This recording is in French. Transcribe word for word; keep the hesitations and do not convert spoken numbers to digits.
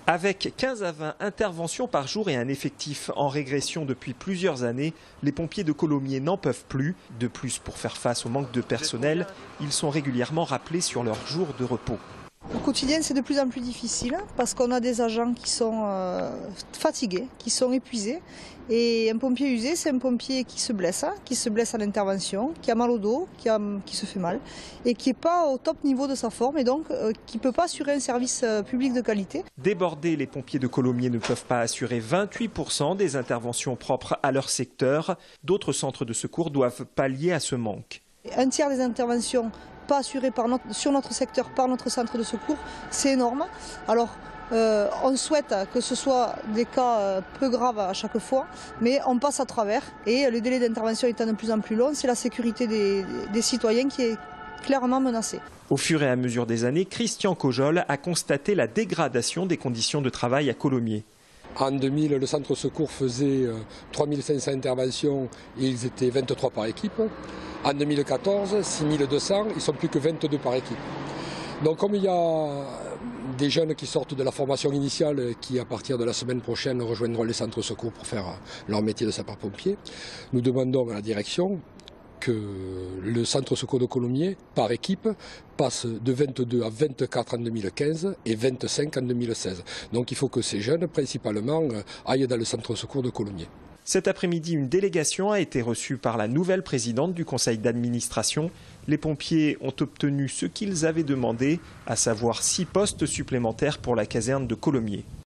Avec quinze à vingt interventions par jour et un effectif en régression depuis plusieurs années, les pompiers de Colomiers n'en peuvent plus. De plus, pour faire face au manque de personnel, ils sont régulièrement rappelés sur leurs jours de repos. Au quotidien, c'est de plus en plus difficile parce qu'on a des agents qui sont euh, fatigués, qui sont épuisés. Et un pompier usé, c'est un pompier qui se blesse, hein, qui se blesse à l'intervention, qui a mal au dos, qui, a, qui se fait mal et qui n'est pas au top niveau de sa forme et donc euh, qui ne peut pas assurer un service euh, public de qualité. Débordés, les pompiers de Colomiers ne peuvent pas assurer vingt-huit pour cent des interventions propres à leur secteur. D'autres centres de secours doivent pallier à ce manque. Un tiers des interventions pas assurées par notre, sur notre secteur par notre centre de secours, c'est énorme. Alors, euh, on souhaite que ce soit des cas euh, peu graves à chaque fois, mais on passe à travers et le délai d'intervention étant de plus en plus long, c'est la sécurité des, des citoyens qui est clairement menacée. Au fur et à mesure des années, Christian Cojol a constaté la dégradation des conditions de travail à Colomiers. En deux mille, le centre secours faisait trois mille cinq cents interventions et ils étaient vingt-trois par équipe. En deux mille quatorze, six mille deux cents, ils ne sont plus que vingt-deux par équipe. Donc comme il y a des jeunes qui sortent de la formation initiale qui, à partir de la semaine prochaine, rejoindront les centres secours pour faire leur métier de sapeur-pompier, nous demandons à la direction que le centre secours de Colomiers, par équipe, passe de vingt-deux à vingt-quatre en deux mille quinze et vingt-cinq en deux mille seize. Donc il faut que ces jeunes, principalement, aillent dans le centre secours de Colomiers. Cet après-midi, une délégation a été reçue par la nouvelle présidente du conseil d'administration. Les pompiers ont obtenu ce qu'ils avaient demandé, à savoir six postes supplémentaires pour la caserne de Colomiers.